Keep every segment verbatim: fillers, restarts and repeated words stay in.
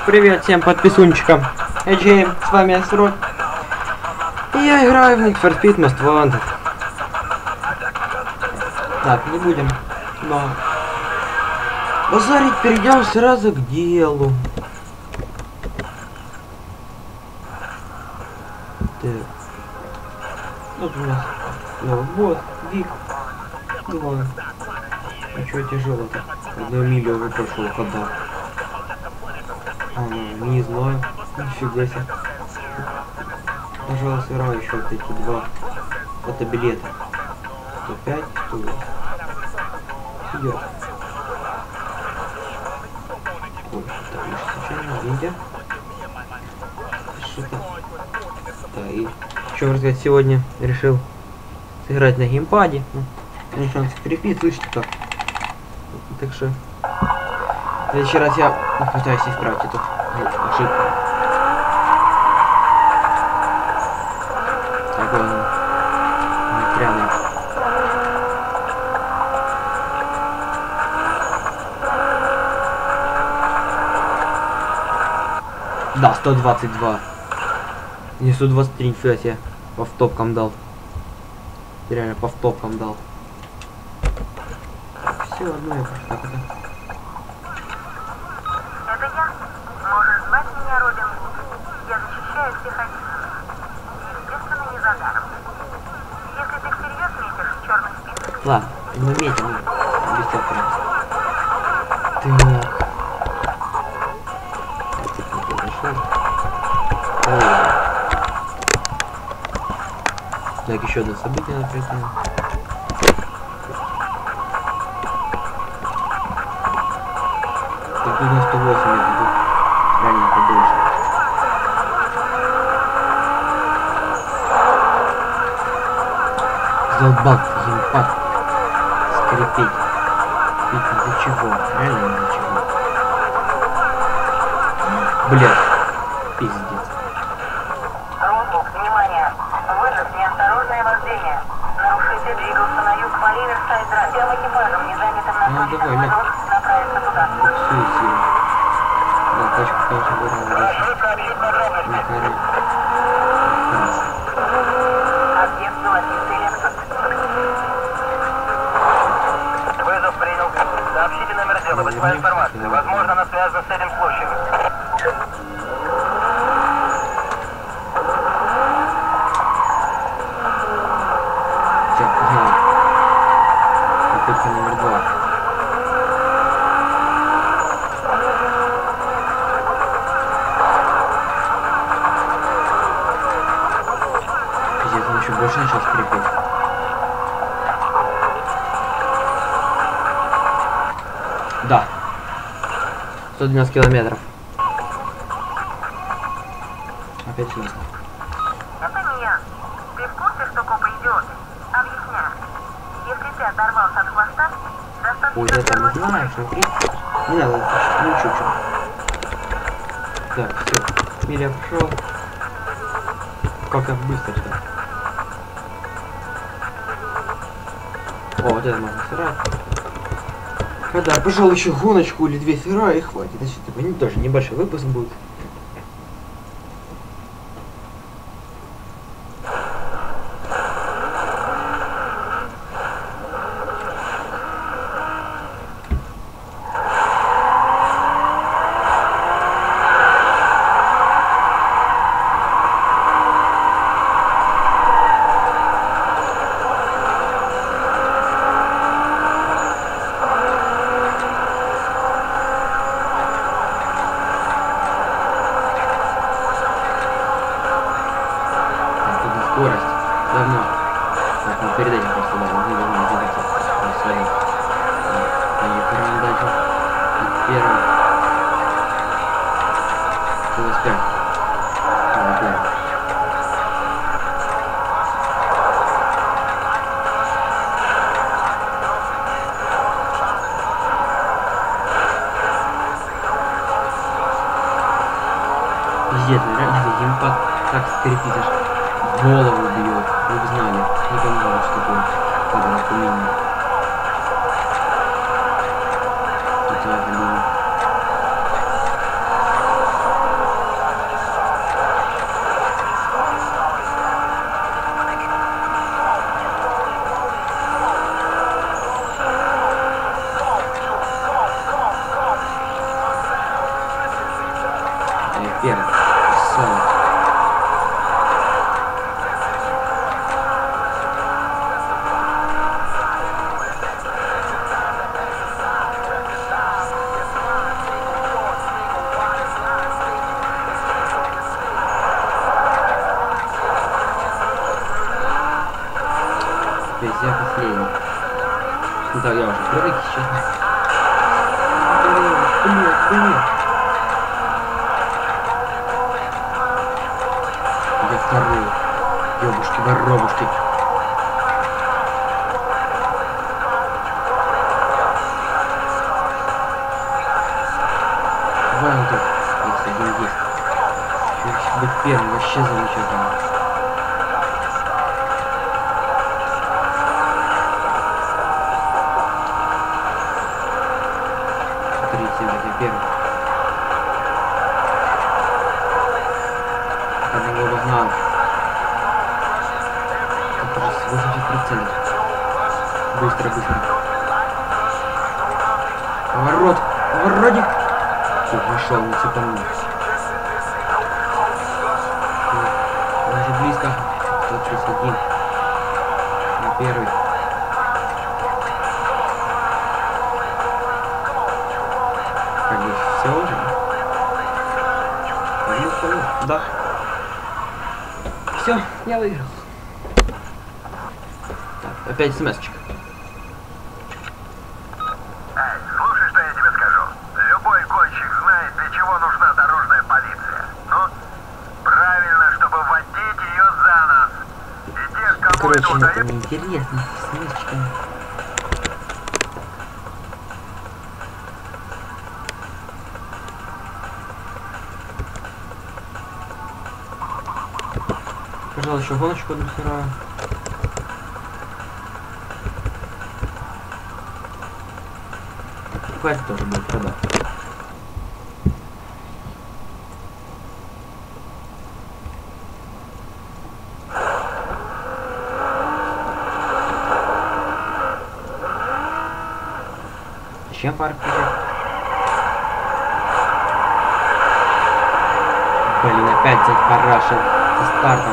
Привет всем подписунчикам. Эджей, с вами Асрот. И я играю в Need for Speed Most Wanted. Так, не будем, но... базарить, перейдем сразу к делу. Так. Вот у нас новый босс, Вик. Два. А чё тяжело-то? Одну милю уже прошел, когда. А, ну, не знаю. Нифига себе. Пожалуйста, играл еще вот эти два фотобилета. сто пять, сто восемь. Идет. Ой, так, лишь случайно, видите? Что-то. Да, и что рассказать, сегодня решил сыграть на геймпаде. Ну, конечно, он скрипит, слышите как. Так что в следующий раз я попытаюсь исправить эту ошибку. Так, ладно. Прямо. Да, сто двадцать два. Не сто двадцать три, нифига себе. По втопкам дал. Реально по втопкам дал. Все, одно я просто так это. Это я. Можешь звать меня Робин. Я защищаю всех описанных. Естественно, не за даром. Если ты всерьез метишь в черный список... Ладно, мы метим. Без всякого просто. Так. Я тут не произошел. Так, еще одно событие надо пройти. Так, тут на сто восемь это тут реально побольше. Задолбал геймпад скрипеть. Ведь из-за чего? Реально из-за чего? Блядь, пиздец. Роутбук, внимание! Вызов неосторожное вождение. Нарушитель двигался на юг по Риверсайд-драйв. Всем экипажам, не занятым на Ну, давай, ля. направиться туда. Буксуйте. Да, тачка, конечно, дорога. Не корей. Объект золотистый Лексус. Вызов принял. Сообщите номер дела, вызываю информацию. Возможно, она связана с этим случаем. Так, ага. Попытка номер два. Пиздец, он еще больше начал скрипеть. Да. сто двенадцать километров. Опять сюда. Это не я. Ты в курсе, что копы идиоты? Объясняю. Если ты оторвался от хвоста, достаточно... Ой, я там не знаю, смотри. Не надо, ну чуть-чуть. Так, все. Миля пошел. Как он быстро-то. О, вот это можно сыграть. Когда, пожалуй, еще гоночку или две сыра и хватит. Значит, типа, тоже небольшой выпуск будет. Скорость. Давно. Так, ну перед этим просто давно. Мы давно забыли. Своим. Поехали дальше. Первый. сто двадцать пять. А, да. Пиздец, реально геймпад так скрипит аж. Голову бьет, вы бы знали, не понимаю, что такое падает по меню. Тут я блин. Весь я последний. Ну да, я уже прыгать сейчас. Блин, блин. Я второй. Ёбушки, воробушки. Вон тут. Есть один есть. Если быть первым, вообще замечательно. Смотрите, я первый. Одного узнал. Это уже восемьдесят процентов. Быстро, быстро. Поворот. Поворотик. Все, нашел, не цепанул. Он уже близко. сто тридцать один. На первый. Как бы все уже. Ну, все, да. Все, я выиграл. Так, опять смс-очка. Слушай, что я тебе скажу. Любой гонщик знает, для чего нужна дорожная полиция. Ну, правильно, чтобы водить ее за нос. И тех, кому Короче, это это удается... неинтересно. Смс-очка. Пожалуй, еще гоночку одну сыраю. Хватит тоже будет продать. Зачем парк включать? Блин, опять за параша со стартом.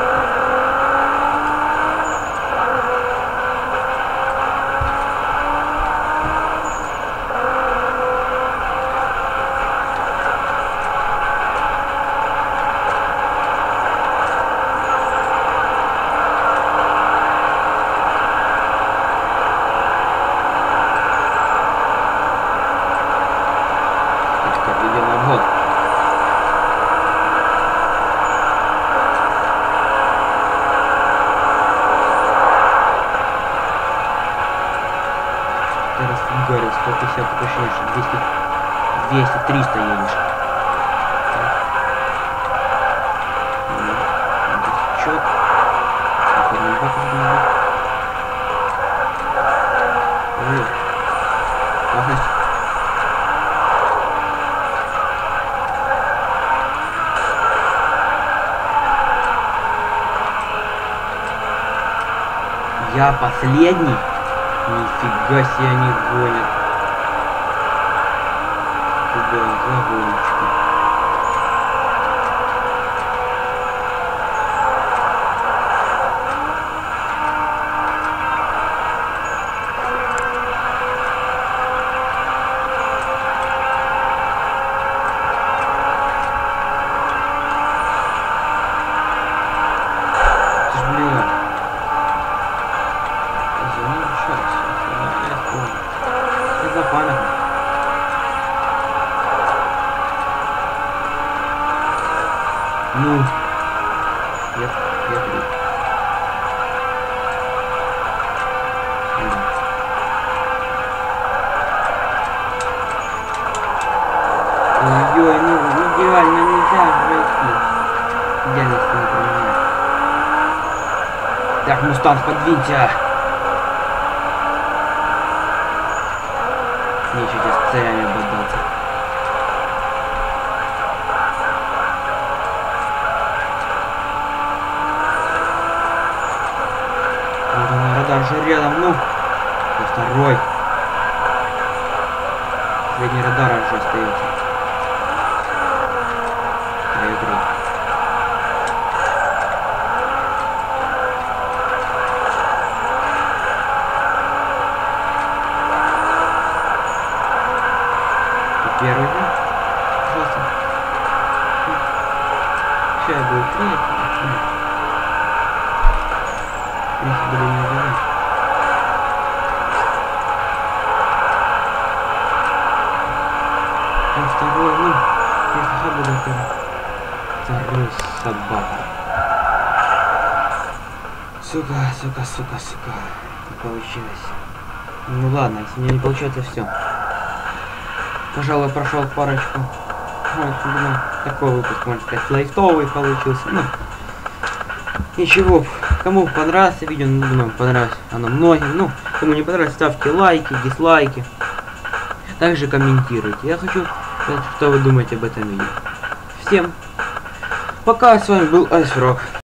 Говорю, сто пятьдесят, такое ощущение, что двести, двести, триста едешь. Так. Чёт. Я последний? Нифига себе они гонят. Куда за гоночки? Ну, нет, нет, нет. Ой-ой, ну идеально нельзя пройти. Идеально все не понимаю. Так, Мустанг, подвинься. Мне еще сейчас с царями бодаться. Радар уже рядом, ну. И второй. Последний радар уже остается. Три-три. Первый, да? Пожалуйста. Сейчас я буду третий. Если буду не убивать. буду второй собака. Сука, сука, сука, сука. Не получилось. Ну ладно, если мне не получается, все. Пожалуй, прошел парочку. Вот, ну, такой выпуск, можно сказать, лайтовый получился. Ну, ничего, кому понравился видео, ну, думаю, понравилось оно многим. Ну, кому не понравилось, ставьте лайки, дизлайки. Также комментируйте. Я хочу знать, что вы думаете об этом видео. Всем пока, с вами был Ice Rock.